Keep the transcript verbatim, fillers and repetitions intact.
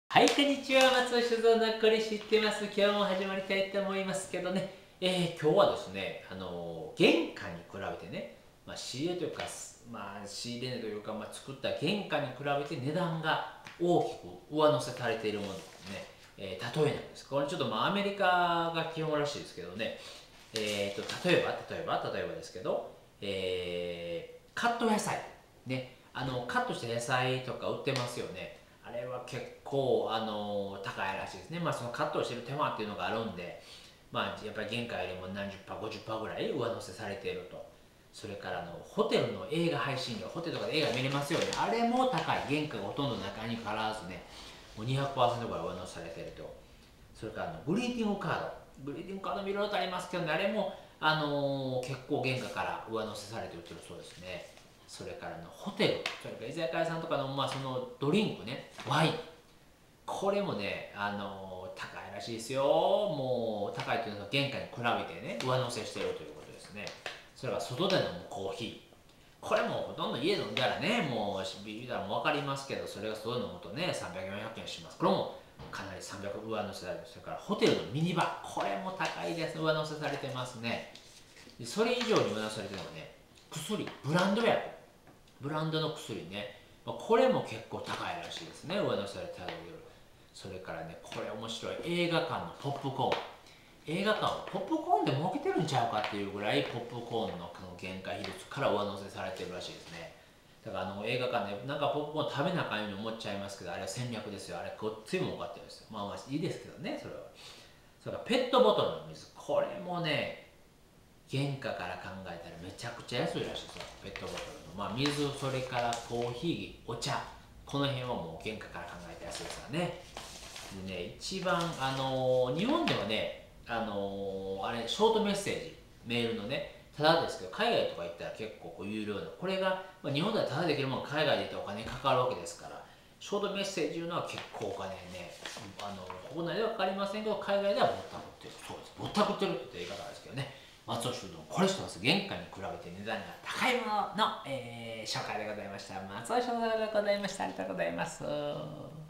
はい、こんにちは。松尾酒造のこれ知ってます。今日も始まりたいと思いますけどね。えー、今日はですね、あのー、原価に比べてね、まあ、仕入れというか、まあ、仕入れというか、まあ、作った原価に比べて値段が大きく上乗せされているものですね、えー、例えなんです。これちょっとまあアメリカが基本らしいですけどね、えーと、例えば、例えば、例えばですけど、えー、カット野菜。ね、あの、カットした野菜とか売ってますよね。あれは結構、あの、高いらしいですね。まあ、そのカットをしてる手間っていうのがあるんで、まあ、やっぱり原価よりも何十パー、ごじゅっパーぐらい上乗せされていると。それからあの、ホテルの映画配信料、ホテルとかで映画見れますよね。あれも高い。原価がほとんど中にからわずね、もうにひゃくパーセントぐらい上乗せされていると。それからあのグリーティングカード。グリーティングカードもいろいろとありますけどね、あれも、あのー結構原価から上乗せされて売ってるそうですね。それからのホテル、それから居酒屋さんとかの、まあ、そのドリンクね、ワイン。これもね、あのー高いらしいですよ。もう高いというのは原価に比べてね、上乗せしているということですね。それから外で飲むコーヒー。これもほとんど家飲んだらね、もうビビたらも分かりますけど、それがそういうの飲むとね、さんびゃく、よんひゃくえんします。これもかなりさんびゃく上乗せされて、それからホテルのミニバー、これも高いです。上乗せされてますね。それ以上に上乗せされてるのはね、薬、ブランド薬。ブランドの薬ね。これも結構高いらしいですね、上乗せされてある。それからね、これ面白い。映画館のポップコーン。映画館はポップコーンで儲けてるんちゃうかっていうぐらいポップコーンの原価比率から上乗せされてるらしいですね。だからあの映画館でなんかポップコーン食べなあかんように思っちゃいますけど、あれは戦略ですよ。あれごっつい儲かってるんですよ。まあまあいいですけどね、それは。それからペットボトルの水。これもね、原価から考えたらめちゃくちゃ安いらしいですよ。ペットボトルの。まあ水、それからコーヒー、お茶。この辺はもう原価から考えて安いですからね。でね、一番、あのー日本ではね、あのーあれ、ショートメッセージ、メールのね、ただですけど、海外とか行ったら結構こう有料な、これが、まあ、日本ではただできるものが海外で行ったらお金かかるわけですから、ショートメッセージいうのは結構お金ね、あの国内ではかかりませんけど、海外ではぼったくってる。そうです。ぼったくってるって言い方ですけどね。松尾修道、これしてます。原価に比べて値段が高いものの、えー紹介でございました。松尾修道でございました。ありがとうございます。